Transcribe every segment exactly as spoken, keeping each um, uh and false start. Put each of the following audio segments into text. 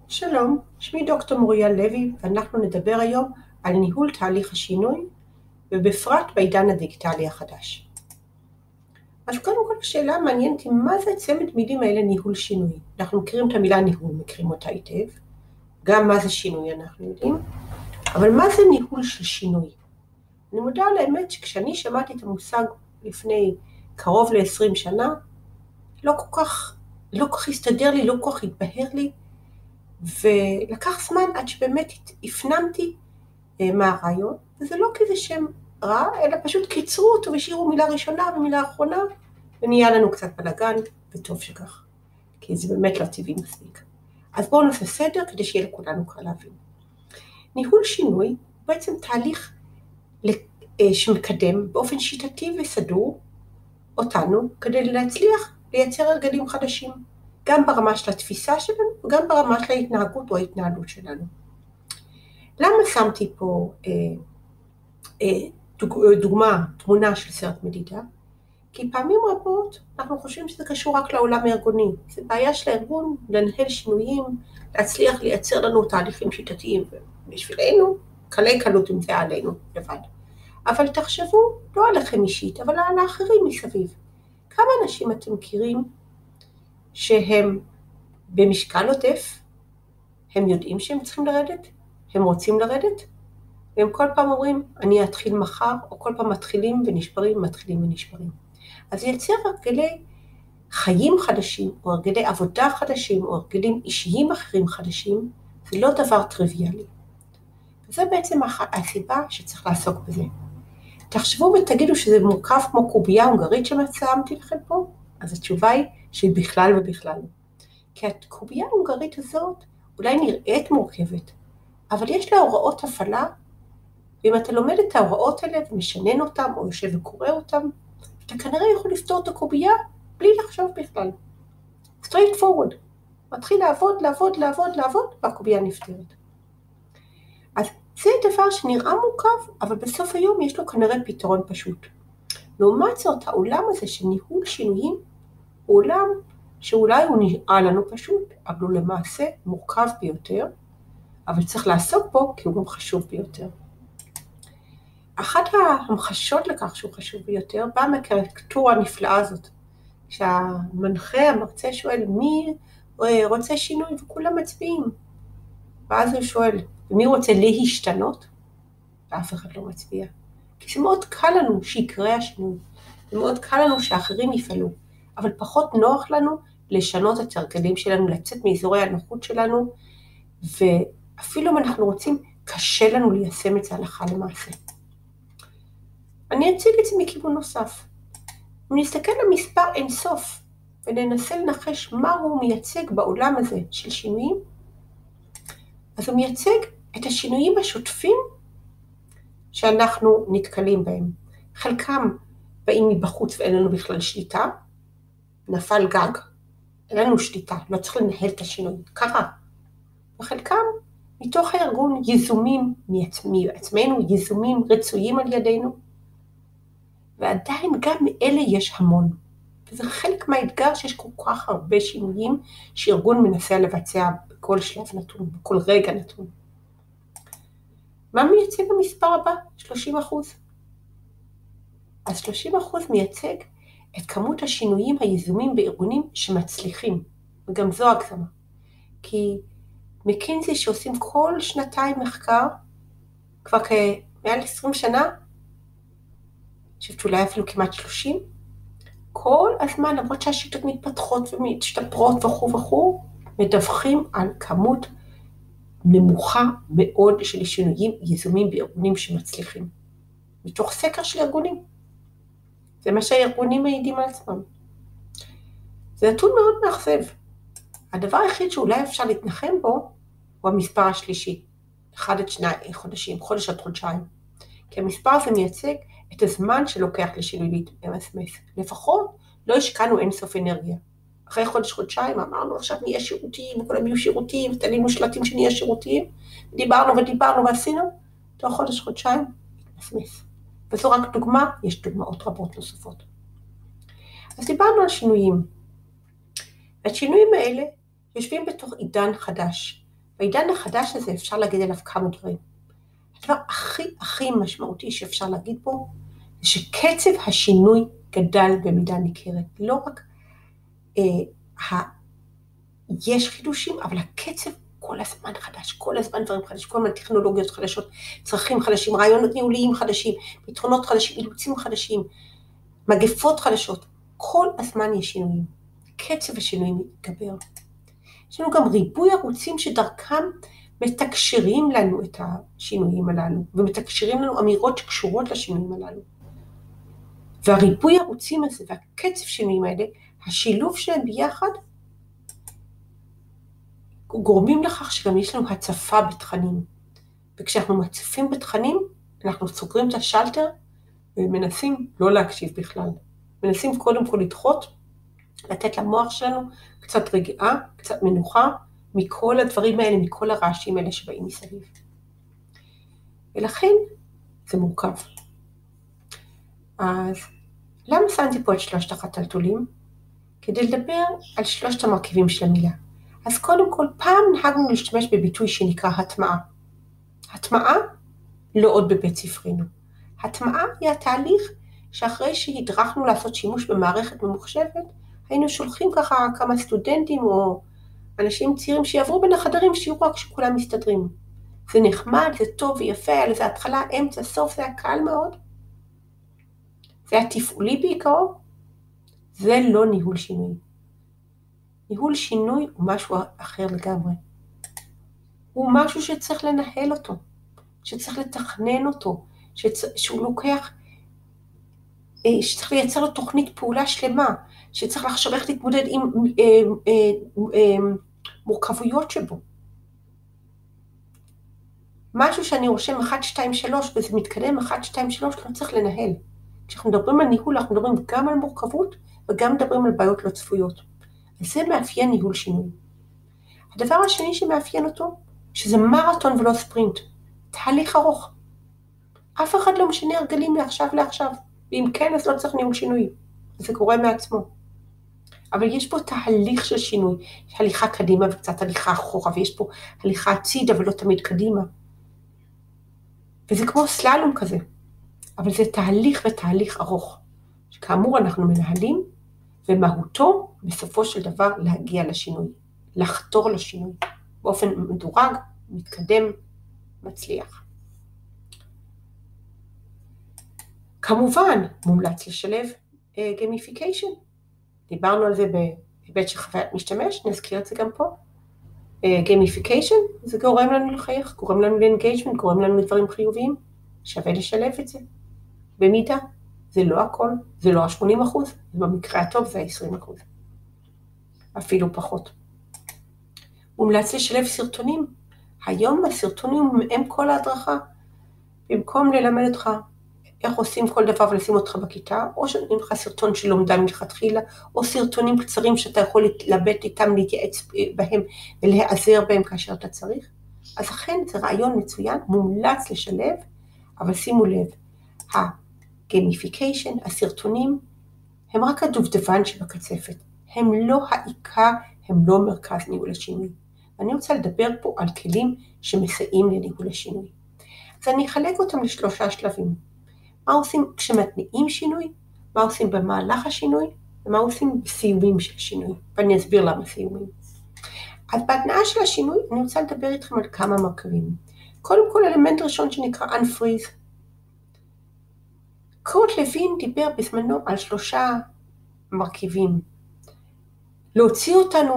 שלום, שמי דוקטור מוריה לוי, ואנחנו נדבר היום על ניהול תהליך השינוי, ובפרט בעידן הדיגיטלי החדש. אז קודם כל השאלה המעניינת היא מה זה צמד מילים האלה ניהול שינוי. אנחנו מכירים את המילה ניהול, מכירים אותה היטב, גם מה זה שינוי אנחנו יודעים, אבל מה זה ניהול של שינוי? אני מודה על האמת שכשאני שמעתי את המושג לפני קרוב ל-עשרים שנה, לא כל כך, לא כל כך הסתדר לי, לא כל כך התבהר לי, ולקח זמן עד שבאמת הפנמתי מה הרעיון, וזה לא כזה שם רע, אלא פשוט קיצרו אותו והשאירו מילה ראשונה ומילה אחרונה, ונהיה לנו קצת בלגן, וטוב שכך, כי זה באמת לא טבעי מספיק. אז בואו נעשה סדר כדי שיהיה לכולנו קל להבין. ניהול שינוי הוא בעצם תהליך שמקדם באופן שיטתי וסדור אותנו כדי להצליח לייצר הרגלים חדשים. גם ברמה של התפיסה שלנו, וגם ברמה של ההתנהגות או ההתנהלות שלנו. למה שמתי פה אה, אה, דוג, דוגמה, תמונה של סרט מדידה? כי פעמים רבות אנחנו חושבים שזה קשור רק לעולם הארגוני. זה בעיה של הארגון לנהל שינויים, להצליח לייצר לנו תהליכים שיטתיים, ובשבילנו קלי קלות עם זה עלינו לבד. אבל תחשבו, לא עליכם אישית, אבל על האחרים מסביב. כמה אנשים אתם מכירים שהם במשקל עודף, הם יודעים שהם צריכים לרדת, הם רוצים לרדת, והם כל פעם אומרים, אני אתחיל מחר, או כל פעם מתחילים ונשברים, מתחילים ונשברים. אז יצר הרגלי חיים חדשים, או הרגלי עבודה חדשים, או הרגלים אישיים אחרים חדשים, זה לא דבר טריוויאלי. וזה בעצם הסיבה שצריך לעסוק בזה. תחשבו ותגידו שזה מורכב כמו קובייה הונגרית שמצאמתי לכם פה, אז התשובה היא שהיא בכלל ובכלל. כי הקובייה ההונגרית הזאת אולי נראית מורכבת, אבל יש לה הוראות הפעלה, ואם אתה לומד את ההוראות האלה ומשנן אותם או יושב וקורא אותם, אתה כנראה יכול לפתור את הקובייה בלי לחשוב בכלל. straight forward. מתחיל לעבוד, לעבוד, לעבוד, לעבוד, והקובייה נפתרת. אז זה דבר שנראה מורכב, אבל בסוף היום יש לו כנראה פתרון פשוט. לעומת זאת, העולם הזה של ניהול שינויים, הוא עולם שאולי הוא נראה לנו פשוט, אבל הוא למעשה מורכב ביותר, אבל צריך לעסוק בו כי הוא גם חשוב ביותר. אחת ההמחשות לכך שהוא חשוב ביותר, באה מהקריקטורה הנפלאה הזאת, שהמנחה, המרצה שואל, מי רוצה שינוי וכולם מצביעים? ואז הוא שואל, מי רוצה להשתנות? ואף אחד לא מצביע. כי זה מאוד קל לנו שיקרה השינוי, זה מאוד קל לנו שאחרים יפעלו, אבל פחות נוח לנו לשנות את הרגלים שלנו, לצאת מאזורי הנוחות שלנו, ואפילו אם אנחנו רוצים, קשה לנו ליישם את זה הלכה למעשה. אני אציג את זה מכיוון נוסף. אם נסתכל למספר אינסוף, וננסה לנחש מה הוא מייצג בעולם הזה של שינויים, אז הוא מייצג את השינויים השוטפים שאנחנו נתקלים בהם. חלקם באים מבחוץ ואין לנו בכלל שליטה, נפל גג, אין לנו שליטה, לא צריך לנהל את השינוי, קרה. וחלקם מתוך הארגון יזומים מעצמנו, יזומים רצויים על ידינו, ועדיין גם מאלה יש המון. וזה חלק מהאתגר שיש כל כך הרבה שינויים שארגון מנסה לבצע בכל שלב נתון, בכל רגע נתון. מה מייצג המספר הבא? שלושים אחוז. אז שלושים אחוז מייצג את כמות השינויים היזומים בארגונים שמצליחים, וגם זו הגזמה. כי מקינזי שעושים כל שנתיים מחקר, כבר כמעל עשרים שנה, שאולי אפילו כמעט שלושים, כל הזמן, למרות שהשיטות מתפתחות ומשתפרות וכו' וכו', מדווחים על כמות נמוכה מאוד של שינויים יזומים בארגונים שמצליחים. מתוך סקר של ארגונים. זה מה שהארגונים מעידים על עצמם. זה נתון מאוד מאכזב. הדבר היחיד שאולי אפשר להתנחם בו, הוא המספר השלישי. אחד עד שני חודשים, חודש עד חודשיים. כי המספר הזה מייצג את הזמן שלוקח לשינוי למסמס. לפחות לא השקענו אינסוף אנרגיה. אחרי חודש חודשיים אמרנו עכשיו נהיה שירותיים, וכולם יהיו שירותיים, ותלינו שלטים שנהיה שירותיים, דיברנו ודיברנו ועשינו, תוך חודש חודשיים מסמס. וזו רק דוגמה, יש דוגמאות רבות נוספות. אז דיברנו על שינויים. השינויים האלה יושבים בתוך עידן חדש, בעידן החדש הזה אפשר להגיד עליו כמה דברים. הדבר הכי הכי משמעותי שאפשר להגיד פה, זה שקצב השינוי גדל במידה ניכרת. לא רק אה, ה... יש חידושים, אבל הקצב כל הזמן חדש, כל הזמן דברים חדשים, כל הזמן טכנולוגיות חדשות, צרכים חדשים, רעיונות ניהוליים חדשים, פתרונות חדשים, אילוצים חדשים, מגפות חדשות. כל הזמן יש שינויים. קצב השינויים מתגבר. יש לנו גם ריבוי ערוצים שדרכם מתקשרים לנו את השינויים הללו, ומתקשרים לנו אמירות שקשורות לשינויים הללו. והריבוי הערוצים הזה והקצב שינויים האלה, השילוב שלהם ביחד, גורמים לכך שגם יש לנו הצפה בתכנים. וכשאנחנו מצפים בתכנים, אנחנו סוגרים את השלטר, ומנסים לא להקשיב בכלל. מנסים קודם כל לדחות, לתת למוח שלנו קצת רגיעה, קצת מנוחה, מכל הדברים האלה, מכל הרעשים האלה שבאים מסביב. ולכן זה מורכב. אז למה שמתי פה את שלושת החטלטולים? כדי לדבר על שלושת המרכיבים של המילה. אז קודם כל, פעם נהגנו להשתמש בביטוי שנקרא הטמעה. הטמעה לא עוד בבית ספרנו. הטמעה היא התהליך שאחרי שהדרכנו לעשות שימוש במערכת ממוחשבת, היינו שולחים ככה כמה סטודנטים או אנשים צעירים שיעברו בין החדרים שיהיו רק שכולם מסתדרים. זה נחמד, זה טוב ויפה, היה לזה התחלה, אמצע, סוף, זה היה קל מאוד. זה היה תפעולי בעיקרו. זה לא ניהול שינוי. ניהול שינוי הוא משהו אחר לגמרי. הוא משהו שצריך לנהל אותו, שצריך לתכנן אותו, שצ... שהוא לוקח, שצריך לייצר לו תוכנית פעולה שלמה, שצריך לחשוב איך להתמודד עם אה, אה, אה, מורכבויות שבו. משהו שאני רושם אחת, שתיים, שלוש, וזה מתקדם אחת, שתיים, שלוש, לא צריך לנהל. כשאנחנו מדברים על ניהול, אנחנו מדברים גם על מורכבות, וגם מדברים על בעיות לא צפויות. אז זה מאפיין ניהול שינוי. הדבר השני שמאפיין אותו, שזה מרתון ולא ספרינט. תהליך ארוך. אף אחד לא משנה הרגלים מעכשיו לעכשיו. ואם כן, אז לא צריך ניהול שינוי. זה קורה מעצמו. אבל יש פה תהליך של שינוי. יש הליכה קדימה וקצת הליכה אחורה, ויש פה הליכה הצידה ולא תמיד קדימה. וזה כמו סללום כזה. אבל זה תהליך ותהליך ארוך. שכאמור אנחנו מנהלים, ומהותו בסופו של דבר להגיע לשינוי. לחתור לשינוי. באופן מדורג, מתקדם, מצליח. כמובן, מומלץ לשלב גמיפיקיישן. Uh, דיברנו על זה בהיבט של חוויית משתמש, נזכיר את זה גם פה. גמיפיקיישן, uh, זה גורם לנו לחייך, גורם לנו לאנגייג'מנט, גורם לנו לדברים חיוביים. שווה לשלב את זה. במידה, זה לא הכל, זה לא ה-שמונים אחוז, במקרה הטוב זה ה-עשרים אחוז. אפילו פחות. מומלץ לשלב סרטונים. היום הסרטונים הם כל ההדרכה. במקום ללמד אותך איך עושים כל דבר ולשים אותך בכיתה, או שנותנים לך סרטון שלומדה מלכתחילה, או סרטונים קצרים שאתה יכול להתלבט איתם, להתייעץ בהם ולהיעזר בהם כאשר אתה צריך. אז אכן זה רעיון מצוין, מומלץ לשלב, אבל שימו לב, הגמיפיקיישן, הסרטונים, הם רק הדובדבן שבקצפת. הם לא העיקר, הם לא מרכז ניהול השינוי. אני רוצה לדבר פה על כלים שמסייעים לניהול השינוי. אז אני אחלק אותם לשלושה שלבים. מה עושים כשמתניעים שינוי, מה עושים במהלך השינוי, ומה עושים בסיומים של השינוי. ואני אסביר למה סיומים. אז בהתנעה של השינוי אני רוצה לדבר איתכם על כמה מרכיבים. קודם כל אלמנט ראשון שנקרא Unfreeze. קורט לוין דיבר בזמנו על שלושה מרכיבים. להוציא אותנו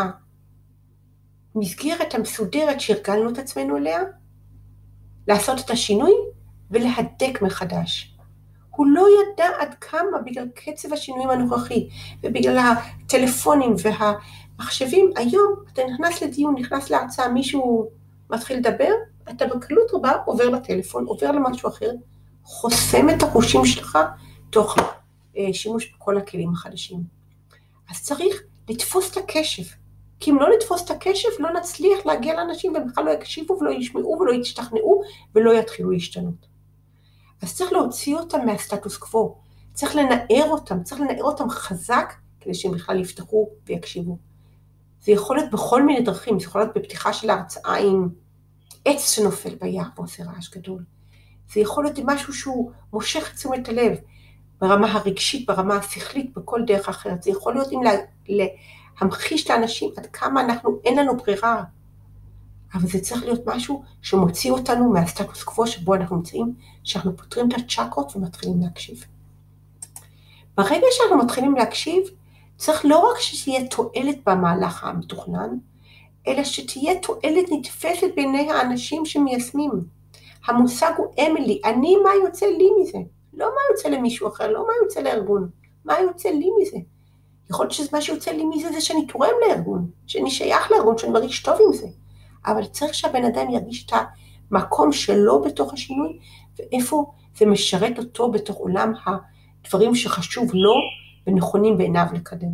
מהמסגרת המסודרת שהרגלנו את עצמנו אליה, לעשות את השינוי ולהדק מחדש. הוא לא ידע עד כמה בגלל קצב השינויים הנוכחי ובגלל הטלפונים והמחשבים. היום אתה נכנס לדיון, נכנס להרצאה, מישהו מתחיל לדבר, אתה בקלות רבה עובר לטלפון, עובר למשהו אחר, חוסם את החושים שלך תוך אה, שימוש בכל הכלים החדשים. אז צריך לתפוס את הקשב. כי אם לא לתפוס את הקשב, לא נצליח להגיע לאנשים, והם בכלל לא יקשיבו ולא ישמעו ולא ישתכנעו ולא יתחילו להשתנות. אז צריך להוציא אותם מהסטטוס קוו, צריך לנער אותם, צריך לנער אותם חזק, כדי שהם בכלל יפתחו ויקשיבו. זה יכול להיות בכל מיני דרכים, זה יכול להיות בפתיחה של ההרצאה עם עץ שנופל ביער ועושה רעש גדול. זה יכול להיות משהו שהוא מושך את תשומת הלב, ברמה הרגשית, ברמה השכלית, בכל דרך אחרת. זה יכול להיות אם להמחיש לאנשים עד כמה אנחנו, אין לנו ברירה. אבל זה צריך להיות משהו שמוציא אותנו מהסטטוס קוו שבו אנחנו נמצאים, שאנחנו פותרים את הצ'קרות ומתחילים להקשיב. ברגע שאנחנו מתחילים להקשיב, צריך לא רק שתהיה תועלת במהלך המתוכנן, אלא שתהיה תועלת נתפסת בעיני האנשים שמיישמים. המושג הוא אמילי, אני מה יוצא לי מזה? לא מה יוצא למישהו אחר, לא מה יוצא לארגון, מה יוצא לי מזה? יכול להיות שמה שיוצא לי מזה זה שאני תורם לארגון, שאני שייך לארגון, שאני מרגיש טוב עם זה. אבל צריך שהבן אדם ירגיש את המקום שלו בתוך השינוי, ואיפה זה משרת אותו בתוך עולם הדברים שחשוב לו ונכונים בעיניו לקדם.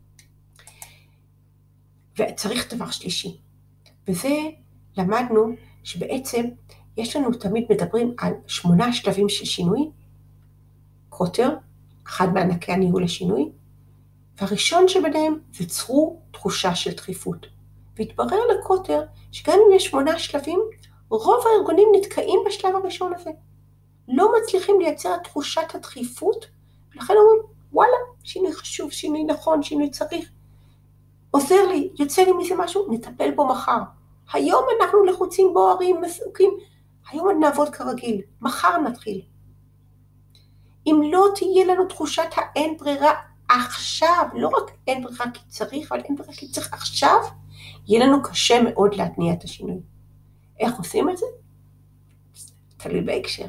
וצריך דבר שלישי, וזה למדנו שבעצם יש לנו תמיד מדברים על שמונה שלבים של שינוי, קוטר, אחד מענקי הניהול לשינוי, והראשון שביניהם זה צרו תחושה של דחיפות. והתברר לקוטר שגם אם יש שמונה שלבים, רוב הארגונים נתקעים בשלב הראשון הזה. לא מצליחים לייצר את תחושת הדחיפות, ולכן אומרים, וואלה, שינוי חשוב, שינוי נכון, שינוי צריך. עוזר לי, יוצא לי מזה משהו, נטפל בו מחר. היום אנחנו לחוצים בוערים, מסוקים, היום נעבוד כרגיל, מחר נתחיל. אם לא תהיה לנו תחושת האין ברירה עכשיו, לא רק אין ברירה כי צריך, אבל אין ברירה כי צריך עכשיו, יהיה לנו קשה מאוד להתניע את השינוי. איך עושים את זה? תלוי בהקשר.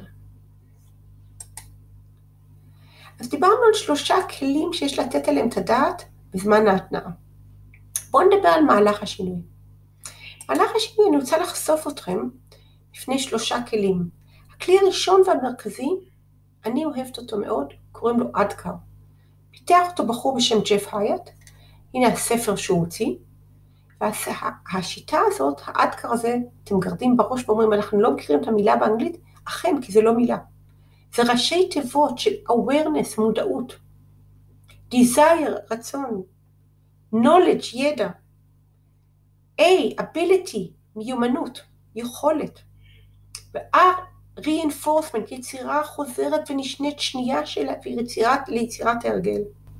אז דיברנו על שלושה כלים שיש לתת עליהם את הדעת בזמן ההתנעה. בואו נדבר על מהלך השינוי. מהלך השינוי, אני רוצה לחשוף אתכם לפני שלושה כלים. הכלי הראשון והמרכזי, אני אוהבת אותו מאוד, קוראים לו אדקר. פיתח אותו בחור בשם ג'ף הייט, הנה הספר שהוא הוציא, והשיטה הזאת, האדקר הזה, אתם גרדים בראש ואומרים, אנחנו לא מכירים את המילה באנגלית, אכן, כי זה לא מילה. זה ראשי תיבות של awareness, מודעות, desire, רצון, knowledge, ידע, A, ability, מיומנות, יכולת, ו-R, reinforcement, יצירה חוזרת ונשנית שנייה שלה, ויצירת, ליצירת ההרגל.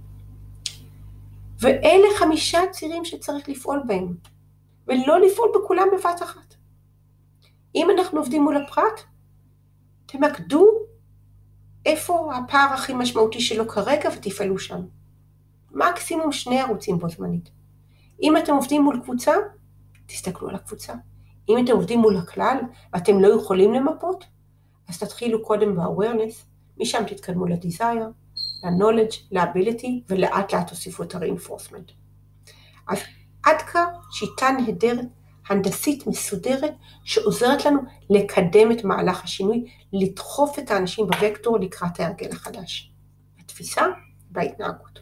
ואלה חמישה צירים שצריך לפעול בהם, ולא לפעול בכולם בבת אחת. אם אנחנו עובדים מול הפרט, תמקדו איפה הפער הכי משמעותי שלו כרגע ותפעלו שם. מקסימום שני ערוצים בו זמנית. אם אתם עובדים מול קבוצה, תסתכלו על הקבוצה. אם אתם עובדים מול הכלל ואתם לא יכולים למפות, אז תתחילו קודם ב-awareness, משם תתקדמו ל-desire, ל-knowledge, ל-ability, ולאט לאט תוסיפו את ה-reinforcement. אז אדקר שיטה נהדרת, הנדסית מסודרת, שעוזרת לנו לקדם את מהלך השינוי, לדחוף את האנשים בווקטור לקראת ההרגל החדש. בתפיסה וההתנהגות.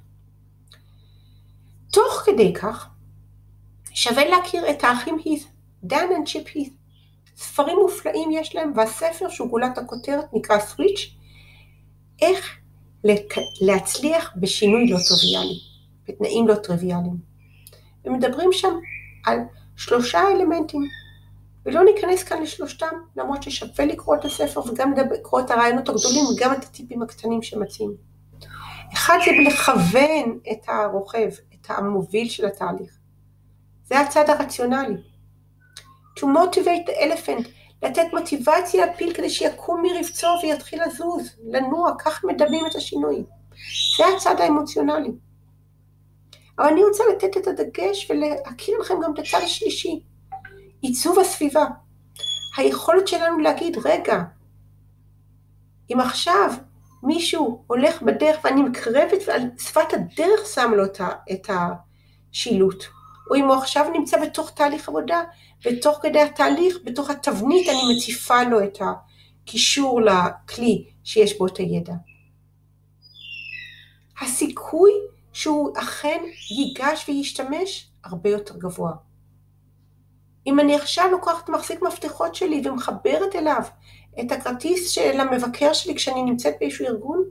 תוך כדי כך, שווה להכיר את האחים הית', דן וצ'יפ הית'. ספרים מופלאים יש להם, והספר שהוא גולת הכותרת נקרא סוויץ', איך להצליח בשינוי לא טריוויאלי, בתנאים לא טריוויאליים. ומדברים שם על שלושה אלמנטים, ולא ניכנס כאן לשלושתם, למרות ששווה לקרוא את הספר וגם לקרוא את הרעיונות הגדולים וגם את הטיפים הקטנים שמציעים. אחד זה לכוון את הרוכב, את המוביל של התהליך. זה הצד הרציונלי. To motivate the elephant, לתת מוטיבציה לפיל כדי שיקום מרבצו ויתחיל לזוז, לנוע, כך מדמים את השינוי. זה הצד האמוציונלי. אבל אני רוצה לתת את הדגש ולהכיר לכם גם את הצד השלישי. עיצוב הסביבה. היכולת שלנו להגיד, רגע, אם עכשיו מישהו הולך בדרך ואני מקרבת ועל שפת הדרך שם לו את השילוט, או אם הוא עכשיו נמצא בתוך תהליך עבודה, ותוך כדי התהליך, בתוך התבנית אני מציפה לו את הקישור לכלי שיש בו את הידע. הסיכוי שהוא אכן ייגש וישתמש הרבה יותר גבוה. אם אני עכשיו לוקחת מחזיק מפתחות שלי ומחברת אליו את הכרטיס של המבקר שלי כשאני נמצאת באיזשהו ארגון,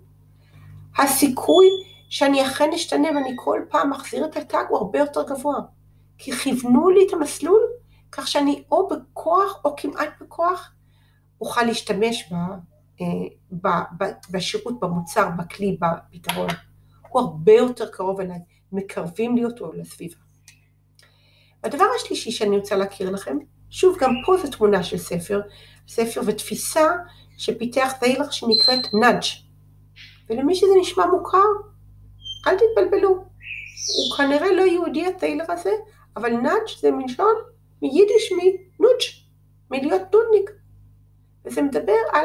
הסיכוי שאני אכן אשתנה ואני כל פעם מחזיר את הטאג הוא הרבה יותר גבוה. כי כיוונו לי את המסלול, כך שאני או בכוח או כמעט בכוח, אוכל להשתמש ב, ב, ב, בשירות, במוצר, בכלי, בפתרון. הוא הרבה יותר קרוב אליי, מקרבים לי אותו לסביבה. הדבר השלישי שאני רוצה להכיר לכם, שוב גם פה זו תמונה של ספר, ספר ותפיסה שפיתח טיילר שנקראת נאדג'. ולמי שזה נשמע מוכר, אל תתבלבלו. הוא כנראה לא יהודי הטיילר הזה, אבל נאדג' זה מלשון מיידיש מנודג', מלהיות נודניק. וזה מדבר על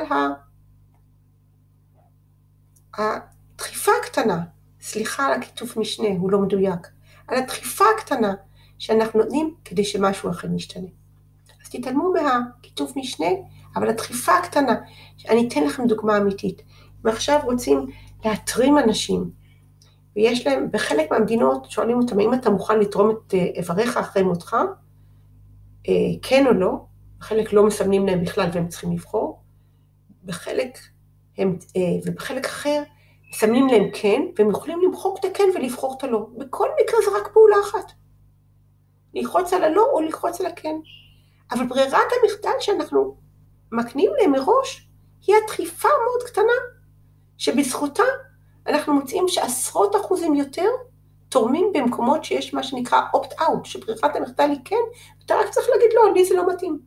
הדחיפה הקטנה, סליחה על הכיתוב משנה, הוא לא מדויק, על הדחיפה הקטנה שאנחנו נותנים כדי שמשהו אחר נשתנה. אז תתעלמו מהכיתוב משנה, אבל הדחיפה הקטנה, אני אתן לכם דוגמה אמיתית. אם עכשיו רוצים להתרים אנשים, ויש להם, בחלק מהמדינות שואלים אותם, האם אתה מוכן לתרום את איבריך אחרי מותך? כן או לא? בחלק לא מסמנים להם בכלל והם צריכים לבחור. בחלק, הם, ובחלק אחר, מסמנים להם כן, והם יכולים למחוק את הכן ולבחור את הלא. בכל מקרה זה רק פעולה אחת. ללחוץ על הלא או ללחוץ על הכן. אבל ברירת המחדל שאנחנו מקנים להם מראש, היא הדחיפה מאוד קטנה, שבזכותה אנחנו מוצאים שעשרות אחוזים יותר תורמים במקומות שיש מה שנקרא opt-out, שברירת המחדל היא כן, ואתה רק צריך להגיד לא, לי זה לא מתאים.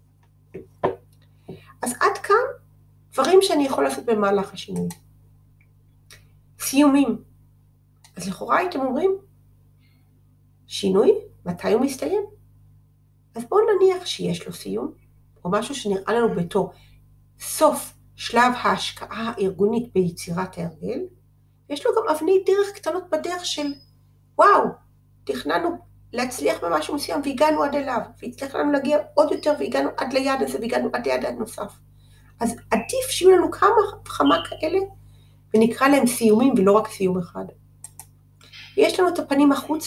אז עד כאן דברים שאני יכול לעשות במהלך השינוי. סיומים. אז לכאורה הייתם אומרים, שינוי, מתי הוא מסתיים? אז בואו נניח שיש לו סיום, או משהו שנראה לנו בתור סוף שלב ההשקעה הארגונית ביצירת ההרגל, ויש לו גם אבני דרך קטנות בדרך של, וואו, תכננו להצליח במשהו מסוים והגענו עד אליו, והצליח לנו להגיע עוד יותר והגענו עד ליד הזה והגענו עד ליד הנוסף. אז עדיף שיהיו לנו כמה וכמה כאלה, ונקרא להם סיומים ולא רק סיום אחד. ויש לנו את הפנים החוצה,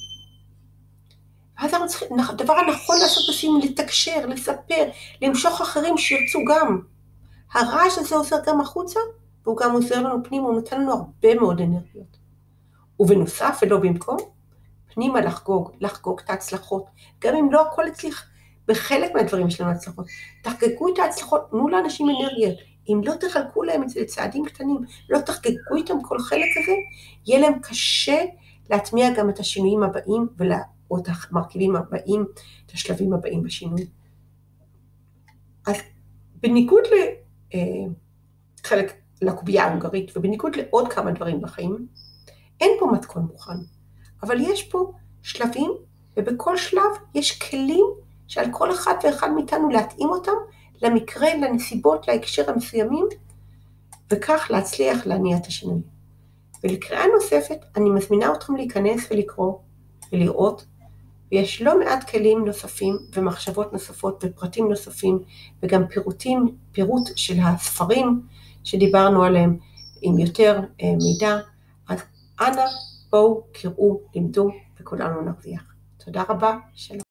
ואז הדבר הנכון לעשות בסיום, לתקשר, לספר, למשוך אחרים שירצו גם. הרעש הזה עוזר גם החוצה, והוא גם עוזר לנו פנימה, הוא נותן לנו הרבה מאוד אנרגיות. ובנוסף ולא במקום, פנימה לחגוג, לחגוג את ההצלחות. גם אם לא הכל הצליח, בחלק מהדברים יש לנו הצלחות. תחגגו את ההצלחות, תנו לאנשים אנרגיה. אם לא תחלקו להם את זה לצעדים קטנים, לא תחגגו איתם כל חלק הזה, יהיה להם קשה להטמיע גם את השינויים הבאים, או את המרכיבים הבאים, את השלבים הבאים בשינוי. אז בניגוד לחלק, לקובייה ההונגרית, ובניגוד לעוד כמה דברים בחיים, אין פה מתכון מוכן. אבל יש פה שלבים, ובכל שלב יש כלים שעל כל אחד ואחד מאיתנו להתאים אותם למקרה, לנסיבות, להקשר המסוימים, וכך להצליח להניע את השינוי. ולקריאה נוספת, אני מזמינה אתכם להיכנס ולקרוא ולראות, ויש לא מעט כלים נוספים ומחשבות נוספות ופרטים נוספים, וגם פירוטים, פירוט של הספרים שדיברנו עליהם עם יותר אה, מידע. אז אנא בואו, קראו, לימדו, וכולנו נרוויח. תודה רבה, שלום.